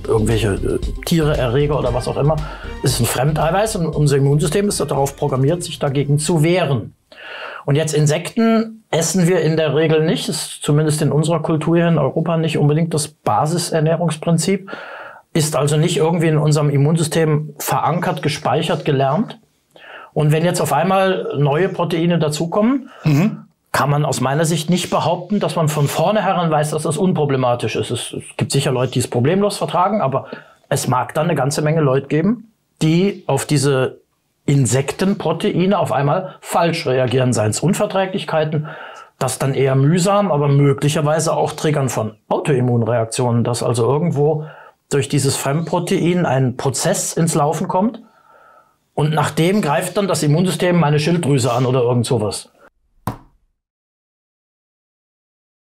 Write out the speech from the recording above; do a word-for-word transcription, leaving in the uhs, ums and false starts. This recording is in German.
irgendwelche äh, Tiere, Erreger oder was auch immer. Es ist ein Fremdeiweiß und unser Immunsystem ist darauf programmiert, sich dagegen zu wehren. Und jetzt Insekten essen wir in der Regel nicht. Das ist zumindest in unserer Kultur hier in Europa nicht unbedingt das Basisernährungsprinzip. Ist also nicht irgendwie in unserem Immunsystem verankert, gespeichert, gelernt. Und wenn jetzt auf einmal neue Proteine dazukommen, mhm. kann man aus meiner Sicht nicht behaupten, dass man von vornherein weiß, dass das unproblematisch ist. Es gibt sicher Leute, die es problemlos vertragen, aber es mag dann eine ganze Menge Leute geben, die auf diese Insektenproteine auf einmal falsch reagieren, seien es Unverträglichkeiten, das dann eher mühsam, aber möglicherweise auch Triggern von Autoimmunreaktionen, dass also irgendwo durch dieses Fremdprotein ein Prozess ins Laufen kommt und nach dem greift dann das Immunsystem meine Schilddrüse an oder irgend sowas.